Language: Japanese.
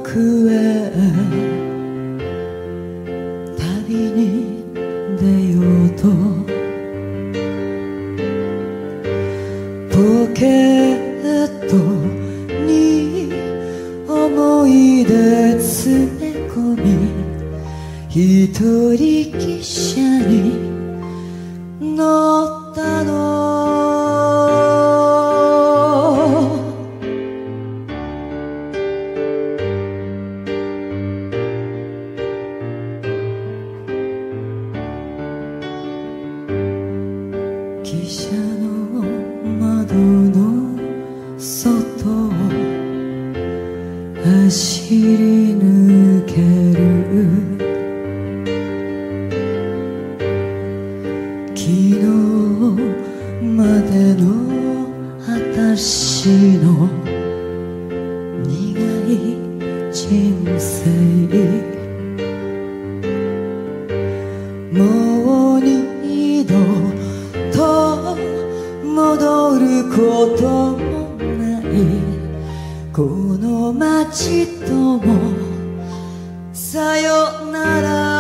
へ旅に出ようとポケットに思い出詰め込み一人汽車に乗ったの汽車の窓の外を走り抜ける昨日までの私の苦い人生もう二度と戻ることもないこの街ともさよなら